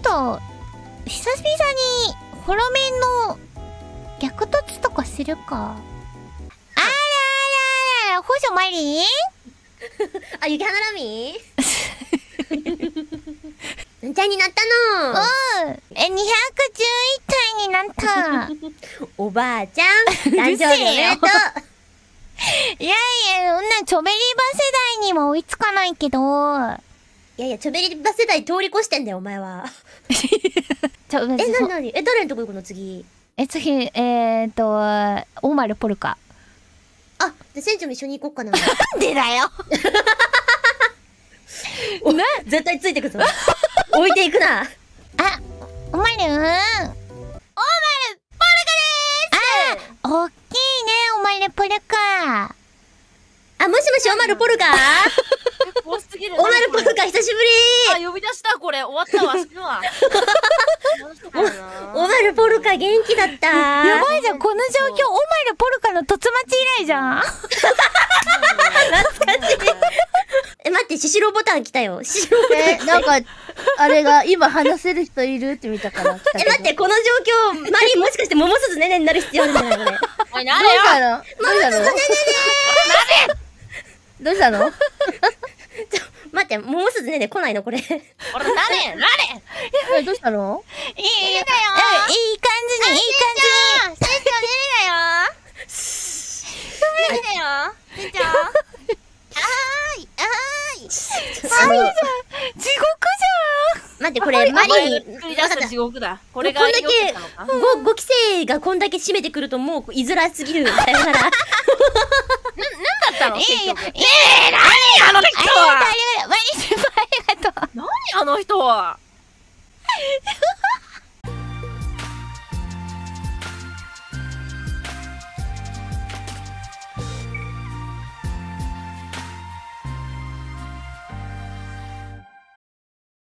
と、久々に、ホロメンの、逆突とかするか。あらあらあら、星マリンあ、雪花ラミ何体になったの？ 211体になった。 おばあちゃん、誕生日おめでとう。 いやいや、そんなチョベリバ世代には追いつかないけど。 いやいや、チョベリバ世代通り越してんだよ、お前は。なになに誰のとこ行くの次？ 次、オマルポルカ。 あ、じゃ、船長も一緒に行こっかな。 なんでだよ絶対ついてくぞ。置いていくな。 あ、オマルポルカでーす。おっきいね、オマルポルカ。 あ、もしもし、オマルポルカ多すぎる。 オマルポルカ久しぶり。 あ、呼び出したこれ。終わったわ、死ぬわ。 オマルポルカ元気だった。 やばいじゃん、この状況、オマルポルカの突待ち以来じゃん。 懐かしい。待って、シシロボタン来たよ。シシロボタン。 なんか、あれが、今話せる人いるって見たから来たけど。 待って、この状況、マリンもしかして桃鈴ねねになる必要あるんじゃないこれ。 おい、なれよ。 どうしたの？どうしたの？どうしたの？ 待って、桃鈴ねね来ないのこれ。 俺、なれどうしたの？ いい感じに、いい感じに。 船長寝るなよ。寝るなよ。船長。 地獄じゃん。 待って、これ、マリン、 作り出した地獄だ。これがこんだけ良かったのか、 5期生がこんだけ締めてくるともう居づらすぎる。だから。 なんだったの？ いやいや、 何あの人は。 マリ先輩ありがとう。 何あの人は。